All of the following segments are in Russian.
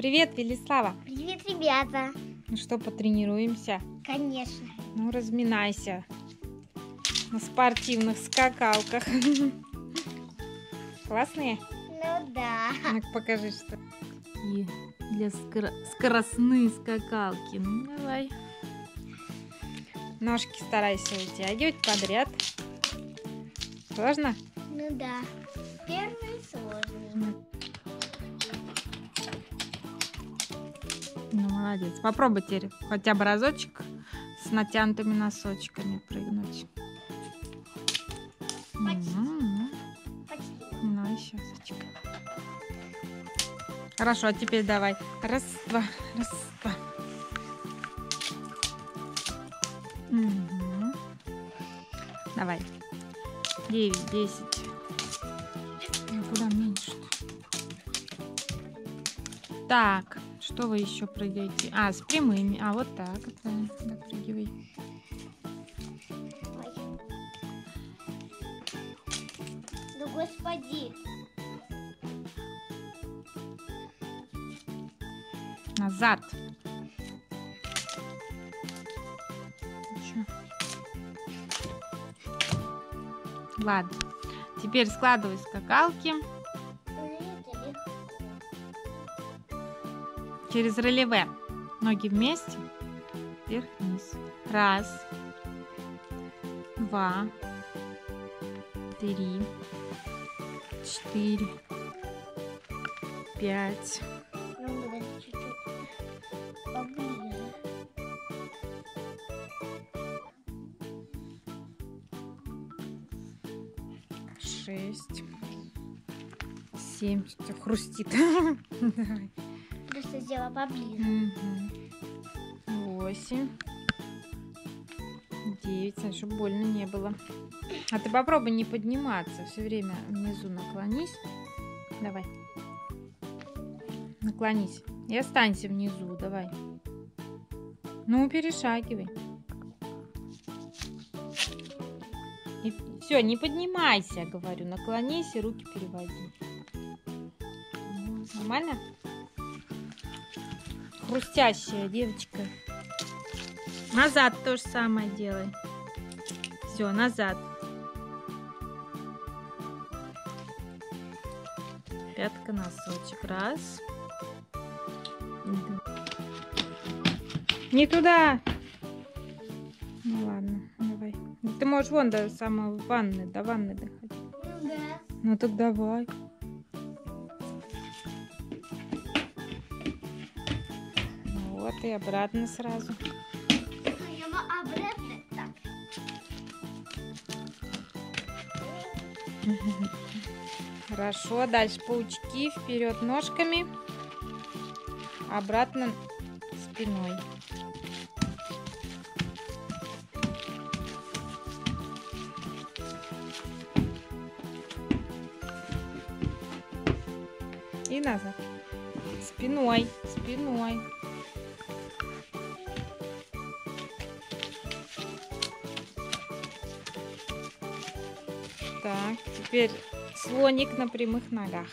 Привет, Велислава. Привет, ребята. Ну что, потренируемся? Конечно. Ну, разминайся на спортивных скакалках. Классные? Ну да. Ну-ка, покажи, что. И для скоростные скакалки. Ну, давай. Ножки старайся вытягивать подряд. Сложно? Ну да. Первый сложный. Ну, молодец. Попробуй теперь хотя бы разочек с натянутыми носочками прыгнуть. Почти. Ну, еще разочек. Хорошо, а теперь давай. Раз, два, раз, два. Угу. Давай. 9, 10. Ну, куда меньше-то? Так, что вы еще прыгаете? А, с прямыми. А, вот так. Допрыгивай. Ой. Ну, господи. Назад. Еще. Ладно. Теперь складывай скакалки через релеве. Ноги вместе. Вверх-вниз. Раз. 2. 3. 4. 5. Ну, буду чуть-чуть поближе. 6. 7. Что хрустит. Давай. Просто сделала поближе. 8. 9. Чтобы больно не было. А ты попробуй не подниматься. Все время внизу наклонись. Давай. Наклонись. И останься внизу. Давай. Ну, перешагивай. И все, не поднимайся, говорю. Наклонись и руки переводи. Нормально? Хрустящая девочка. Назад то же самое делай. Все, назад. Пятка, носочек. Раз. Не туда. Ну ладно, давай. Ты можешь вон до самой ванны, до ванны доходить. Ну да. Ну так давай. Вот и обратно сразу. Обратно так. Хорошо, дальше паучки, вперед ножками, обратно спиной. И назад. Спиной, спиной. Так, теперь слоник на прямых ногах.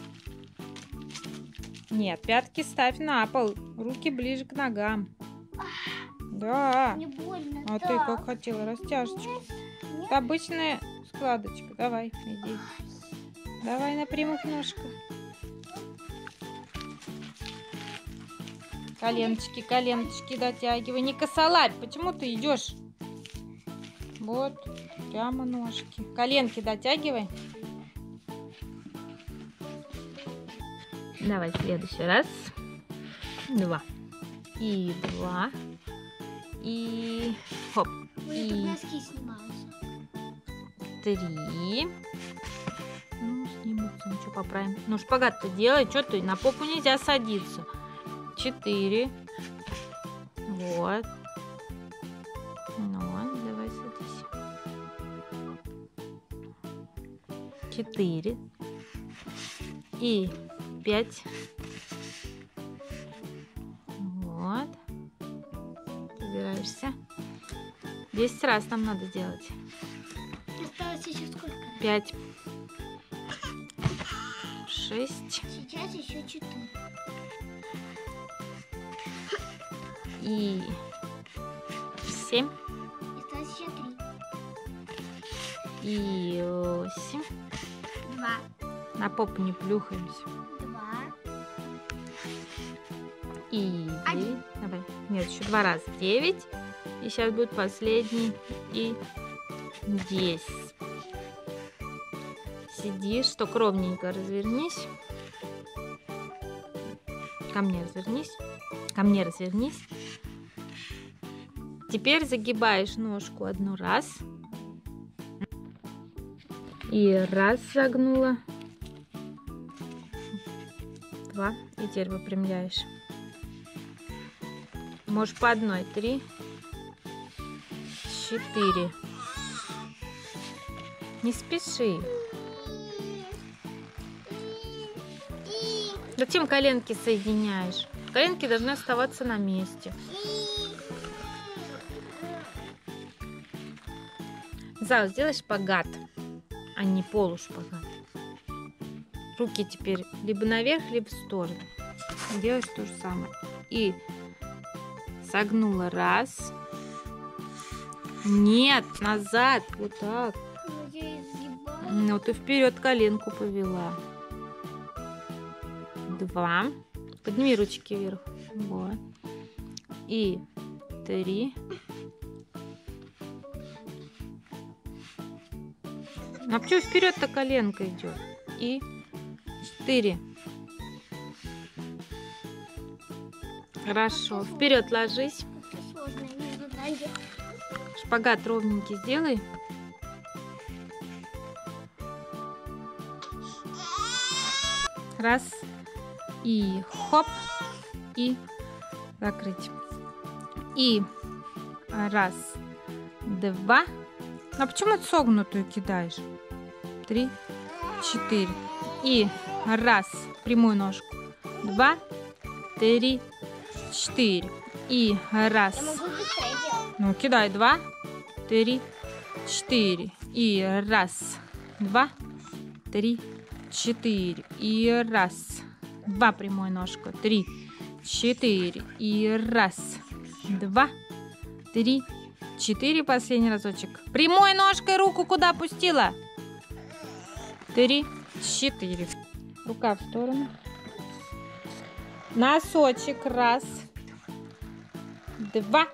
Нет, пятки ставь на пол. Руки ближе к ногам. Да. Не больно. А ты как хотела, растяжечку. Это обычная складочка. Давай, иди. Давай на прямых ножках. Коленочки, коленочки дотягивай. Не косолапь. Почему ты идешь? Вот, прямо ножки. Коленки дотягивай. Давай следующий раз. 2. И 2. И хоп. Ой, тут носки снимаются. 3. Ну, снимутся. Ну, что, поправим. Ну, шпагат-то делай. Что ты? На попу нельзя садиться. 4. Вот. Ну, давай садись. 4. И 5. Вот. Собираешься. 10 раз нам надо делать. Осталось еще сколько? 5. 6. Сейчас еще 4. И 7. Осталось еще 3. И 8. 2. На попу не плюхаемся. 2. И 9. Один. Давай. Нет, еще 2 раза. 9. И сейчас будет последний. И 10. Сидишь, только ровненько развернись. Ко мне развернись. Ко мне развернись. Теперь загибаешь ножку 1 раз. И раз загнула. 2. И теперь выпрямляешь. Можешь по 1. 3. 4. Не спеши. Зачем коленки соединяешь? Коленки должны оставаться на месте. Зал, сделай шпагат, а не полушпагат. Руки теперь либо наверх, либо в сторону. Делаешь то же самое. И согнула 1. Нет, назад. Вот так. Я изгибаю. Ну, ты вперед коленку повела. 2. Подними ручки вверх. Вот. И 3. А почему вперед-то коленка идет? И 4. Хорошо. Вперед ложись. Это сложно, я не знаю. Шпагат ровненький сделай. Раз. И хоп. И закрыть. И 1, 2. А почему ты согнутую кидаешь? 3, 4. И 1. Прямую ножку. 2, 3, 4. И 1. Я могу быстрее делать. Ну, кидай 2, 3, 4. И 1, 2, 3, 4. И 1, 2. Прямую ножку. 3, 4. И 1, 2, 3, 4. Последний разочек. Прямой ножкой руку куда пустила? 3, 4. Рука в сторону. Носочек. 1, 2,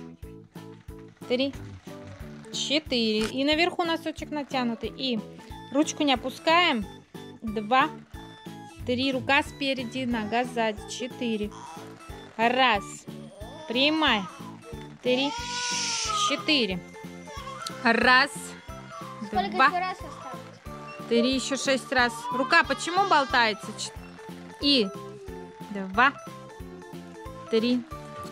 3, 4. И наверху носочек натянутый. И ручку не опускаем. 2, 3. Рука спереди, нога сзади. 4. 1. Прямая. 3, 4. 1, Сколько 2, еще раз осталось? 3, еще 6 раз. Рука почему болтается? И 2, 3.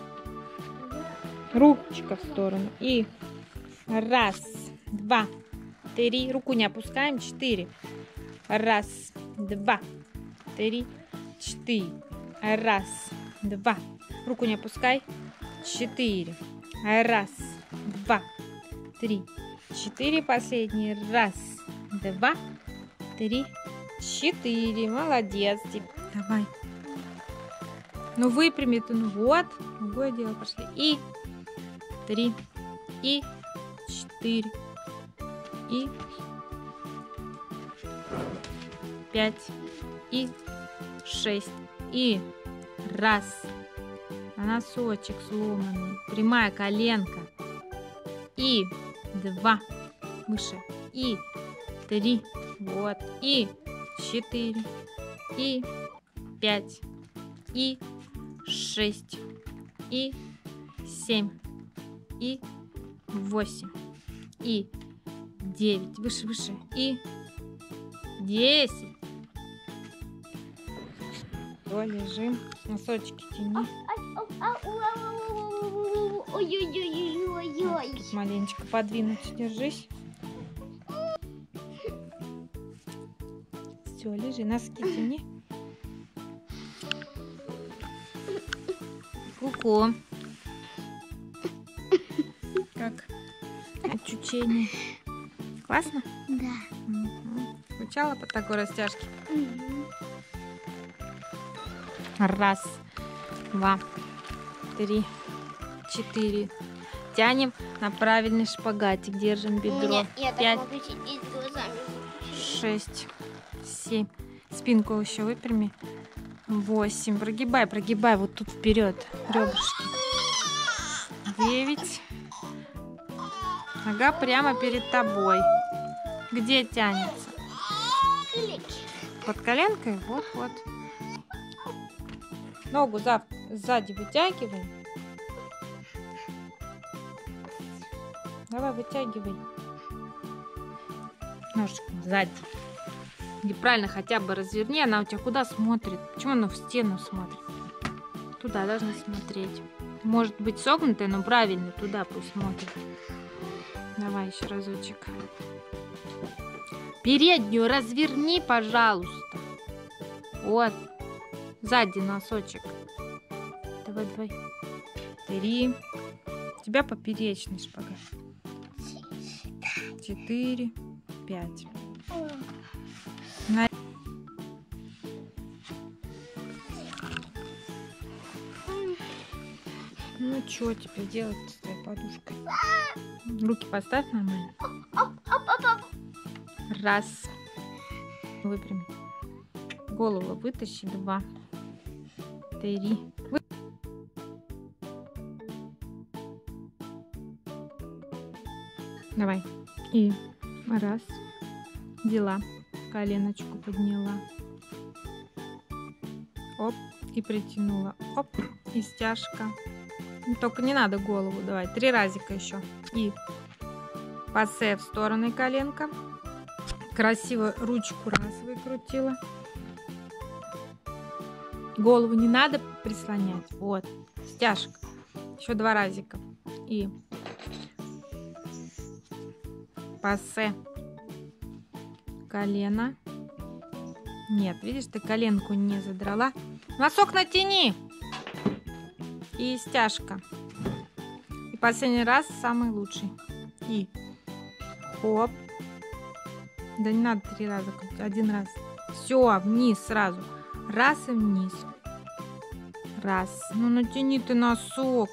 Ручка в сторону. И 1, 2, 3. Руку не опускаем. 4. 1, 2, 3, 4. 1, 2. Руку не опускай. 4. 1, 2, 3, 4. Последний. 1, 2, 3, 4. Молодец. Давай. Ну выпрями ты. Ну вот. Другое дело. Пошли. И 3. И 4. И 5. И 6. И 1. На носочек сломанный. Прямая коленка. И 2. Выше. И 3. Вот. И 4. И 5. И 6. И 7. И 8. И 9. Выше, выше. И 10. Все, лежим. Носочки тяни. Ой-ой-ой-ой-ой-ой. Тут маленечко подвинуть. Держись. Все, лежи. Носки тяни. Ку-ку. Как ощущение? Классно? Да. Угу. Скучала по такой растяжке? Мгм. 1, 2, 3, 4. Тянем на правильный шпагатик. Держим бедро. Я так 5, могу сидеть глазами. 6, 7. Спинку еще выпрями. 8. Прогибай, прогибай. Вот тут вперед. Ребрышки. 9. Нога прямо перед тобой. Где тянется? Под коленкой? Вот. Ногу сзади вытягивай. Давай, вытягивай. Ножку сзади. Неправильно хотя бы разверни. Она у тебя куда смотрит? Почему она в стену смотрит? Туда должна смотреть. Может быть согнутая, но правильно. Туда пусть смотрит. Давай еще разочек. Переднюю разверни, пожалуйста. Вот. Сзади носочек. Давай. 3. У тебя поперечный шпагат. 4, 5. Ну, что теперь делать с твоей подушкой? Руки поставь нормально. Раз. Выпрями. Голову вытащи. 2, 3. Давай. И раз. Взяла. Коленочку подняла. Оп. И притянула. Оп. И стяжка. Только не надо голову. Давай. 3 разика еще. И пассе в стороны коленка. Красиво ручку раз выкрутила. Голову не надо прислонять. Вот. Стяжка. Еще 2 разика. И пассе. Колено. Нет, видишь, ты коленку не задрала. Носок натяни. И стяжка. И последний раз самый лучший. И хоп. Да не надо 3 раза крутить. 1 раз. Все, вниз сразу. Раз и вниз. Раз. Ну натяни ты носок.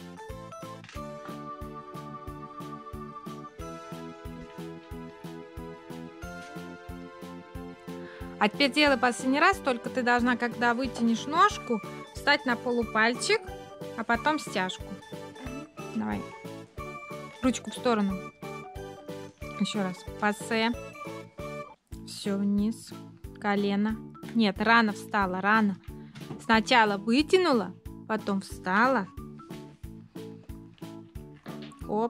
А теперь делай последний раз, только ты должна, когда вытянешь ножку, встать на полупальчик, а потом стяжку. Давай. Ручку в сторону. Еще раз. Пассе. Все вниз. Колено. Нет, рано встала, рано. Сначала вытянула, потом встала. Оп.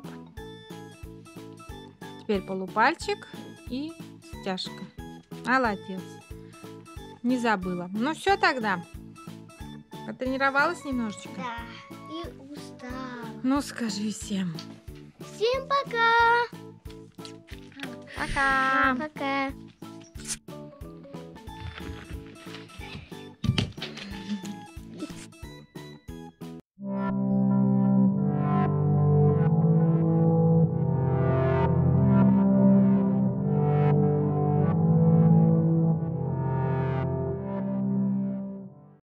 Теперь полупальчик и стяжка. Молодец. Не забыла. Ну все тогда. Потренировалась немножечко? Да. И устала. Ну скажи всем. Всем пока. Пока. Пока.